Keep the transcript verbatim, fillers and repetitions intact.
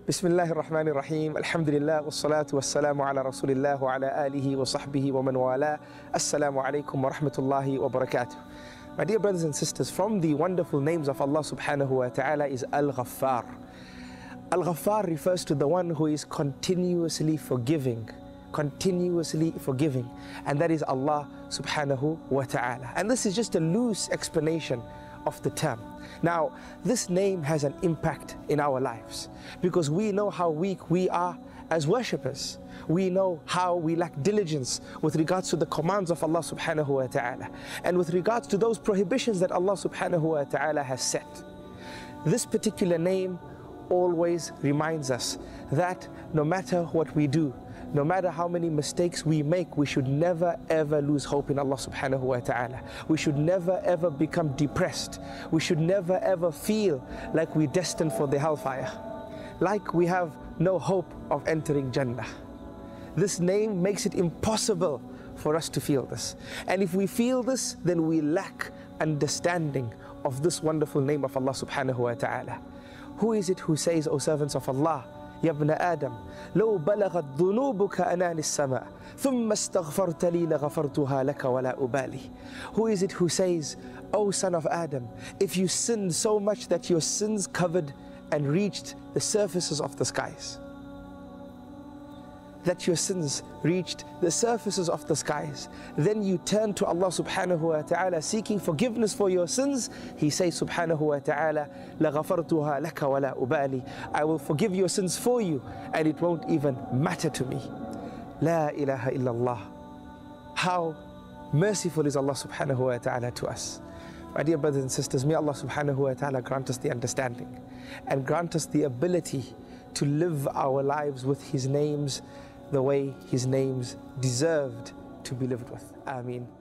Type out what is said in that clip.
Bismillahir Rahmanir Rahim. Alhamdulillah, wassalatu wassalamu ala Rasulillah wa ala alihi wa sahbihi wa man wala. Assalaamu, Alaikum wa Rahmatullahi wa Barakaathuhu. My dear brothers and sisters, from the wonderful names of Allah Subhanahu wa Ta'ala is Al-Ghaffar. Al-Ghaffar refers to the one who is continuously forgiving, continuously forgiving, and that is Allah Subhanahu wa Ta'ala. And this is just a loose explanation of the term. Now, this name has an impact in our lives because we know how weak we are as worshippers. We know how we lack diligence with regards to the commands of Allah Subhanahu wa Ta'ala and with regards to those prohibitions that Allah Subhanahu wa Ta'ala has set. This particular name always reminds us that no matter what we do, no matter how many mistakes we make, we should never ever lose hope in Allah Subhanahu wa Ta'ala. We should never ever become depressed. We should never ever feel like we're destined for the hellfire, like we have no hope of entering Jannah. This name makes it impossible for us to feel this. And if we feel this, then we lack understanding of this wonderful name of Allah Subhanahu wa Ta'ala. Who is it who says, O servants of Allah, يا ابن آدم لو بلغت ذنوبك أنان السماء ثم استغفرت لي لغفرتها لك ولا أبالي. Who is it who says, O son of Adam, if you sinned so much that your sins covered and reached the surfaces of the skies, that your sins reached the surfaces of the skies, then you turn to Allah Subhanahu wa Ta'ala seeking forgiveness for your sins, He says Subhanahu wa Ta'ala, لَغَفَرْتُهَا لَكَ وَلَا أُبَالِي. I will forgive your sins for you and it won't even matter to me. La ilaha illallah. How merciful is Allah Subhanahu wa Ta'ala to us. My dear brothers and sisters, may Allah Subhanahu wa Ta'ala grant us the understanding and grant us the ability to live our lives with His names the way His names deserved to be lived with. Ameen.